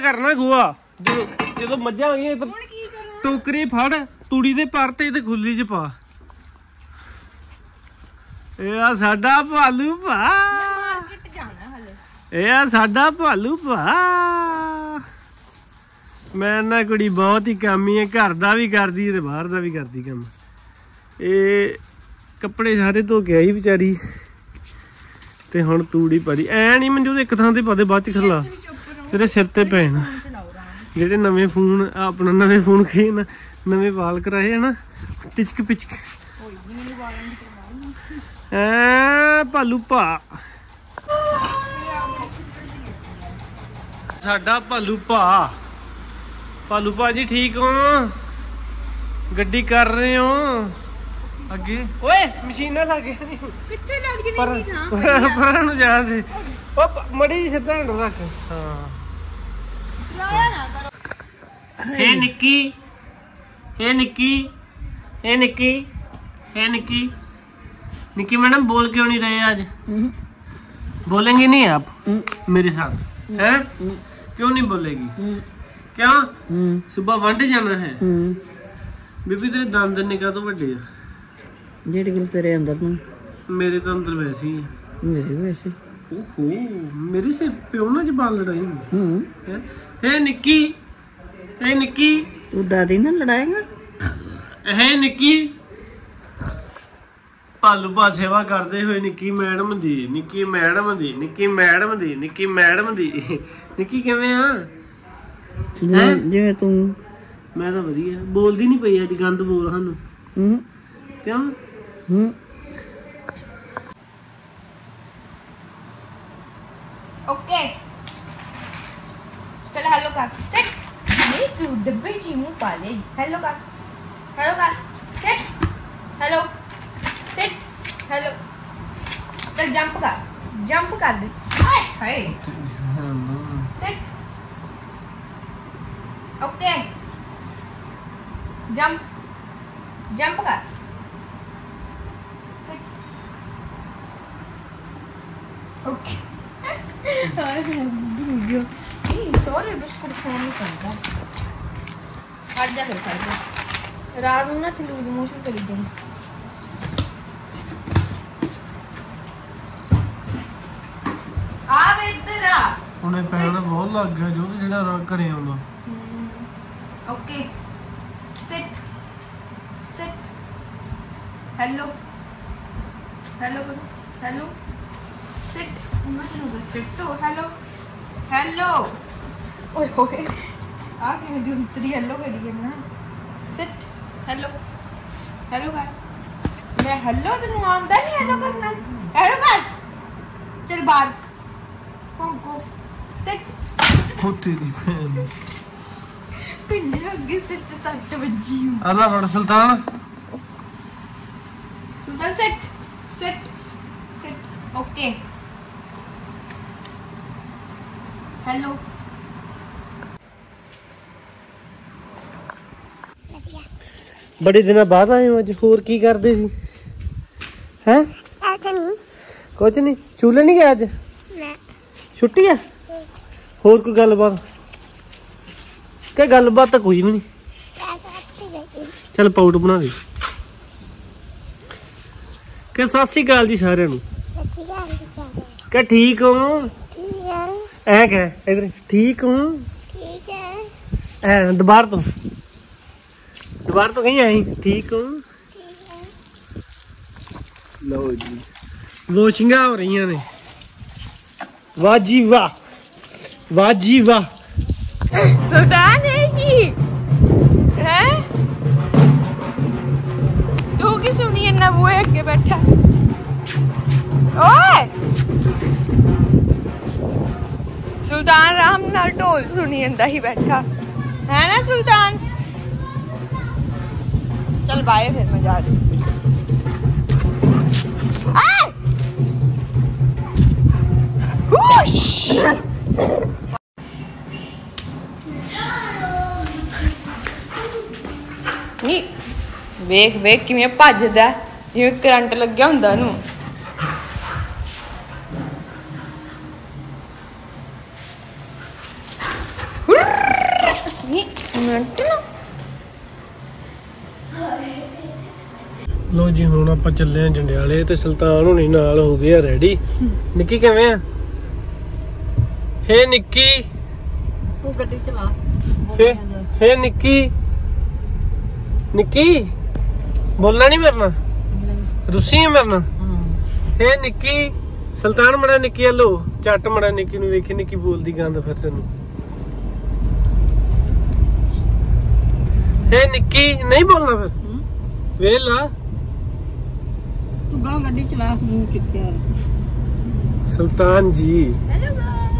करना गोआ जो मझा आ गई टोकरी फड़ तूड़ी दे पर ते खुली च पा साडा भालू भा साडा भालू भा मैं ना कुड़ी बहुत ही कामी है घर का भी करदी ते बाहर का भी करदी काम कपड़े सारे धो के आई बेचारी ते हुण तूड़ी परी ऐ नहीं मंजू एक थां ते पा दे बाद च खला तेरे सिर ते पैना जेडे नवे फोन अपना नवे फोन खे ना नवे वाल कराए है ना टिचक पिचक भालू भा साडा भालू भा भालू भा जी ठीक हो गड्डी कर रहे हो अगे ओए मशीना लगे पर जान दे मड़ी सीधा हैंडल रख हाँ hey Nikki hey Nikki hey Nikki hey Nikki Nikki madam बोल क्यों नहीं रहे आज बोलेंगे नहीं आप मेरे साथ हैं क्यों नहीं बोलेगी क्या सुबह वंड जाना है बीबी तेरे दंद निकाह तो बड़े जेड़े गल तेरे अंदर ना मेरे तो अंदर वैसे ही है मेरे वैसे ओहो मेरी से प्यो ना जबान लड़ाई है निक्की हे निक्की तू दादी ना लड़ाएगा है निक्की भालू भा सेवा करते हुए निक्की मैडम दी निक्की मैडम दी निक्की मैडम दी निक्की मैडम दी निक्की किवें आ जिवें तू मैं तो वधिया बोलदी नहीं पई अज गंद बोल सानू क्यों ओके चल हेलो कर सेट ये तू डब्बे ची मुंह पा ले हेलो कर सेट हेलो सेट हेलो चल जंप कर दे हाय सेट ओके जंप कर ओके सॉरी बिस्कुट खाने पड़ता हट जा फिर रात में ना लूज मोशन करी गई उन्हें पैना बहुत लग गया जो जेड़ा घरे आउंदा ओके सिट हेलो करो हेलो सिट सिट तो हेलो ओए होए आ के मैं दूसरी हेलो करी है ना सिट हेलो कर मैं हेलो तेनू आंदा नहीं हेलो करना हेलो कर चल बाहर को सेट होती दी फैन पिंडे अगे सच सट बजी अल्लाह बड़ा सुल्तान सेट ओके हेलो बड़े दिन बाद आए हो अज होर की करदे सी हैं कुछ नहीं चूल्हे नहीं गए अज छुट्टी है होर कोई गलबात क्या गलबात तो कोई भी नहीं चल पाउडर बना दे क्या सत श्री अकाल जी सारे क्या ठीक हो ऐ क्या इधर ठीक हूँ दोबारा तो कहीं आई ठीक हूँ लो जी वॉशिंगा हो रही ने वाह जी वाह सुल्तान है कि है तू की सुनी है ना वो आगे बैठा ओए सुल्तान राम नाल ढोल सुनी जंदा ही बैठा है ना सुल्तान चल बाय फिर मैं जा रही वेख वेख किवें भजदा जिवें करंट लग्या हुंदा नूं लो जी हुण आपां ਚੱਲੇ ਆਂ ਜੰਡਿਆਲੇ ਤੇ ਸੁਲਤਾਨ ਹੁਣੀ ਨਾਲ ਹੋ ਗਏ ਆ ਰੈਡੀ। ਨਿੱਕੀ ਕਿਵੇਂ ਆ? ਹੇ ਨਿੱਕੀ ਤੂੰ ਗੱਡੀ ਚਲਾ। ਹੇ ਨਿੱਕੀ ਨਿੱਕੀ बोलना नहीं मेरे ना रुसी है मेरे ना। हे निक्की सुल्तान मड़ा निक्की हलो झट मड़ा निक्की नूं वेखी निक्की बोलदी गंद फिर तेनू। हे निक्की नहीं बोलना फिर वेला तू गांव गड्डी चला मुंह चुक्या। सुल्तान जी हेलो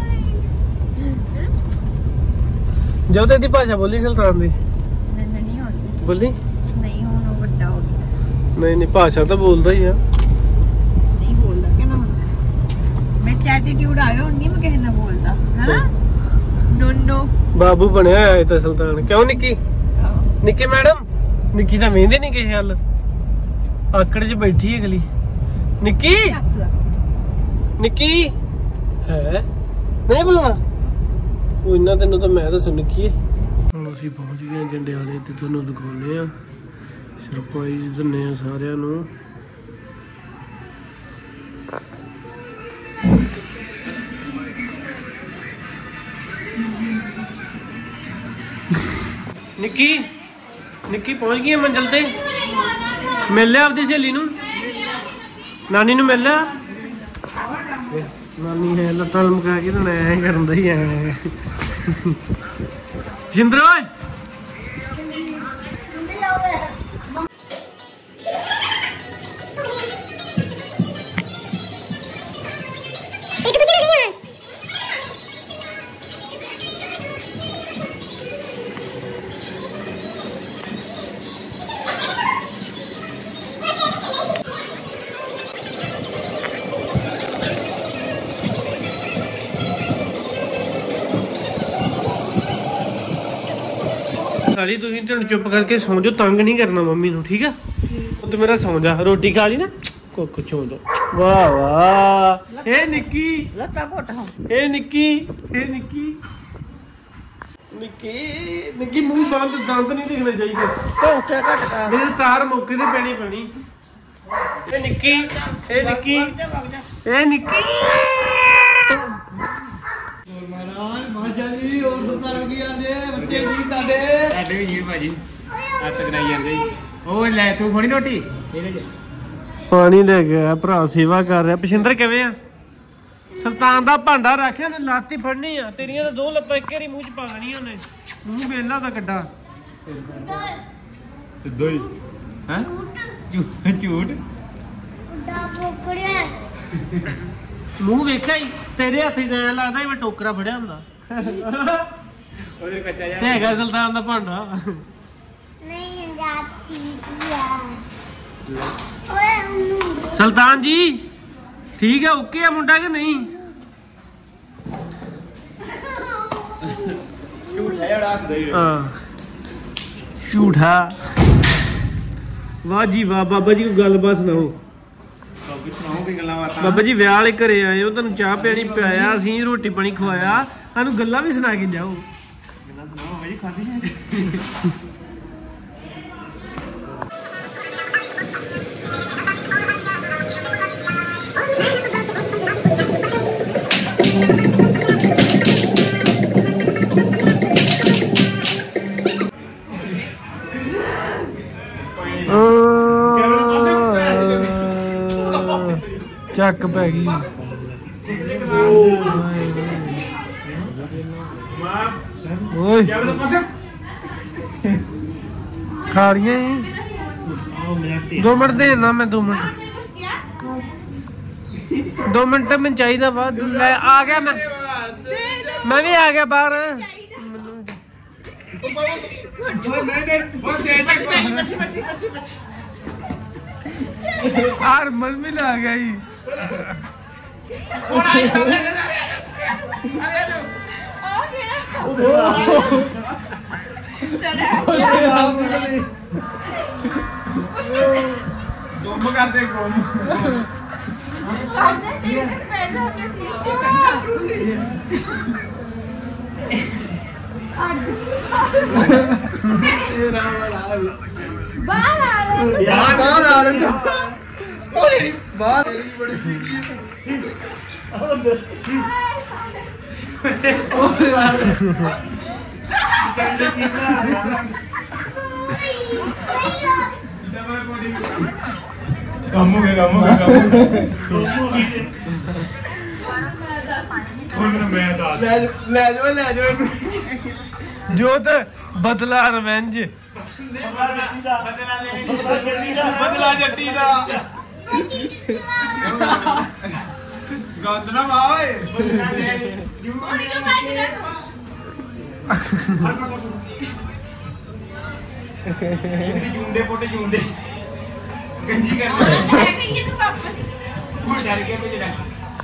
गाइस जब तेरी भाषा बोली सुल्तान दी नहीं होती बोली नहीं होना बड़ा हो गया। नहीं भाषा तो बोलता ही है नहीं बोलता क्या ना मैं एटीट्यूड आया और नहीं मैं कहना बोलता है ना नो नो बाबू बनया है तो सुल्तान क्यों निक्की निक्की मैडम निक्की तो वेंदे नहीं किसी हल आकड़ च बैठी है अगली निक्की निक्की है नहीं बोलना कोई ना तेन तो मैं दस निक्की है। ਹੁਣ ਅਸੀਂ ਪਹੁੰਚ ਗਏ ਜੰਡਿਆਲੇ ਤੇ ਤੁਹਾਨੂੰ ਦਿਖਾਉਂਦੇ ਆ ਸਰਪ੍ਰਾਈਜ਼ ਦਿੰਨੇ ਆ ਸਾਰਿਆਂ ਨੂੰ। ਨਿੱਕੀ ਨਿੱਕੀ ਪਹੁੰਚ ਗਈ ਮੰਜ਼ਿਲ ਤੇ ਮਿਲ ਲਿਆ ਆਪਦੀ ਸਹੇਲੀ ਨੂੰ ਨਾਨੀ ਨੂੰ ਮਿਲ ਲਿਆ। ਨਾਨੀ ਹੈ ਲੱਤਾਂ ਲਮਕਾ ਕੇ ਤਾਂ ਐ ਕਰਨ ਦਾ ਹੀ ਐ ਜਿੰਦਰ ਓਏ खाली तुम चुप करके सौ जाओ तंग नहीं करना मम्मी नू ठीक है तो मेरा सौ जा रोटी खा ली ना कुछ हो दो वाह वाह हे निक्की हे निक्की हे निक्की निक्की निक्की मुंह बंद दंद नहीं दिखने चाहिए मेरी तार मौके से पैनी पैनी हे निक्की हे निक्की हे निक्की पानी ले गया भरा सेवा कर रहा पिछिंदर किवें आ सुल्तान दा भांडा रखिया ने लाती फड़नी आ तेरियां तो दो लत्तां इक बारी मूंह च पा लेनियां ने मूंह बेला दा कड्डा सिद्धा ही हैं झूठ मूंह वेखिया ही तेरे हत्थ च ऐ लगदा मैं टोकरा फड़िया हुंदा ओदे कच्चा यार ते हैगा सुल्तान दा भांडा नहीं जाती सुल्तान जी ठीक है ओके है मुंडा के नहीं झूठा वाह जी वाह बाबा जी को गलबात सुनाओ बाबा जी विआह वाले घरे आए हो तुहानू चाह पानी पियाया असीं रोटी पानी खवाया सानू गल्लां भी सुना के जाओ ਚੱਕ ਪੈ ਗਈ ਓਏ खा रही है 2 मिनट देना मैं 2 मिनट 2 मिनट में चाहिए बाद आ गया मैं भी आ गया बाहर यार मन में आ गया ही गुम कर दे गुम बाहर आ रहे यार बाहर आ रहे थे बाहर मेरी बड़ी सीधी काम हो गया ले जाओ जोत बदला रिवेंज बदला जट्टी दा गंद ना माए जूंडे पोटे जूंडे गंजी कर ले वापस वो डर के मुझे ना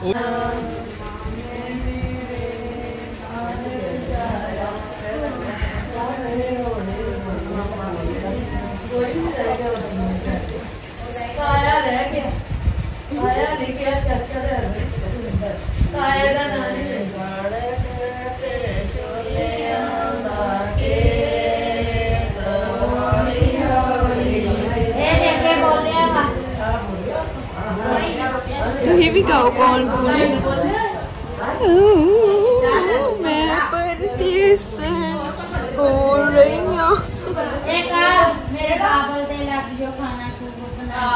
काया रह गया काया लेके चर्चा काया का नानी ये भी गाओ कौन बोले मैं परदेस से हो रही हूँ मेरे बाबा से लग जो खाना खूब बना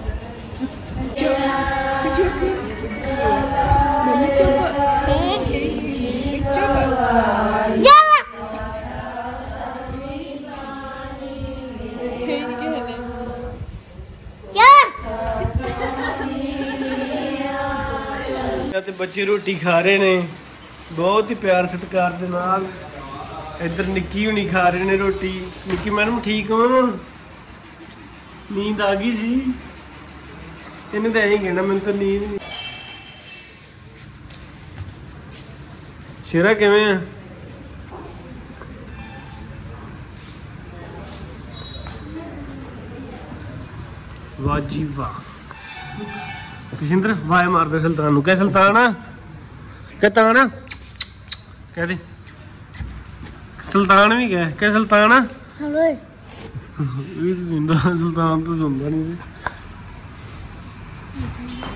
ਤੇ ਬੱਚੇ ਰੋਟੀ ਖਾ ਰਹੇ ਨੇ ਬਹੁਤ ਹੀ ਪਿਆਰ ਸਤਿਕਾਰ ਦੇ ਨਾਲ। ਇੱਧਰ ਨਿੱਕੀ ਹੁਣੀ ਖਾ ਰਹੇ ਨੇ ਰੋਟੀ। ਨਿੱਕੀ ਮੈਡਮ ਠੀਕ ਹੋ? ਨੀਂਦ ਆ ਗਈ ਸੀ? ਇਹਨੂੰ ਤਾਂ ਐਂ ਕਹਿਣਾ ਮੈਨੂੰ ਤਾਂ ਨੀਂਦ ਨਹੀਂ। ਸ਼ੇਰਾ ਕਿਵੇਂ ਆ? ਵਾਹ ਜੀ ਵਾਹ। किशिंदर वाय मारते सुल्तान क्या सुल्तान कहतान कह दे सुल्तान भी क्या सुल्तान सुल्तान तो सुनता नहीं।